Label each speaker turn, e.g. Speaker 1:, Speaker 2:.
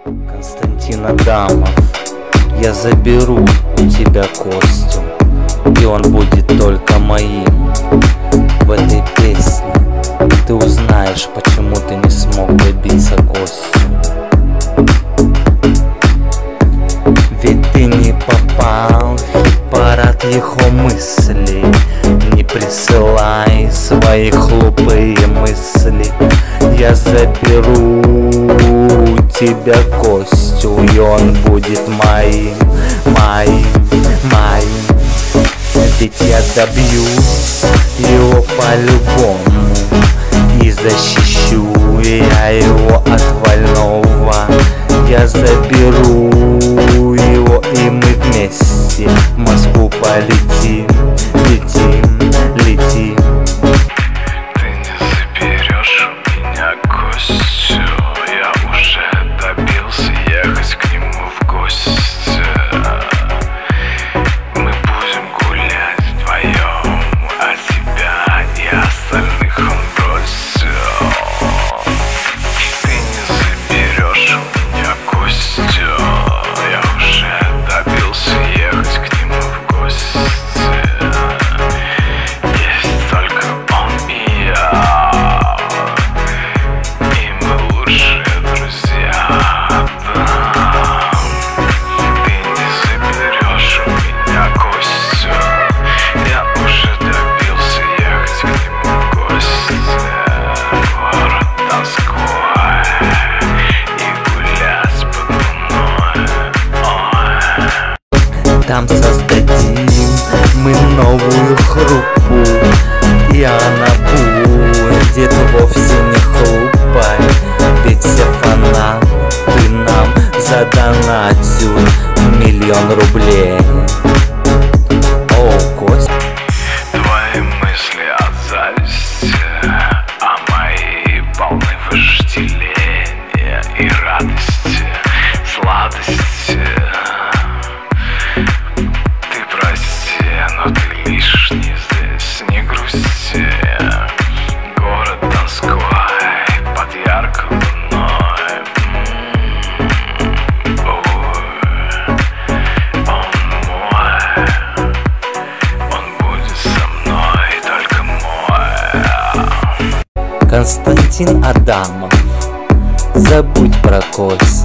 Speaker 1: Константин Адамов, я заберу у тебя Костю, и он будет только моим. В этой песне ты узнаешь, почему ты не смог добиться Костю. Ведь ты не попал в хит-парад его мыслей. Не присылай свои глупые мысли. Я заберу у тебя Костю, и он будет моим, моим, моим. Ведь я добьюсь его по-любому, и защищу я его от больного. Я заберу его, и мы вместе в Москву полетим, летим, летим.
Speaker 2: Ты не заберешь у меня Костю, я уже добился ехать к нему в гости. Мы будем гулять вдвоем, а тебя и остальных он бросил. Ты не заберешь у меня Костю, я уже добился ехать к нему в гости. Есть только он и я, и мы лучшие друзья, да. Ты не заберешь у меня Костю, я уже добился ехать к нему в гости. Город Москва и гулять под луной. Ой.
Speaker 1: Там создадим мы новую группу, и она будет вовсе не глупой. Ведь все фанаты нам задонатят 1 000 000 рублей. О, Кость.
Speaker 2: Твои мысли о зависти, а мои полны вожделения и радости, сладости. Ты прости, но ты лишний здесь, не грусти. Город Москвой под яркой луной. Ой, он мой, он будет со мной, только мой.
Speaker 1: Константин Адамов, забудь про Костю.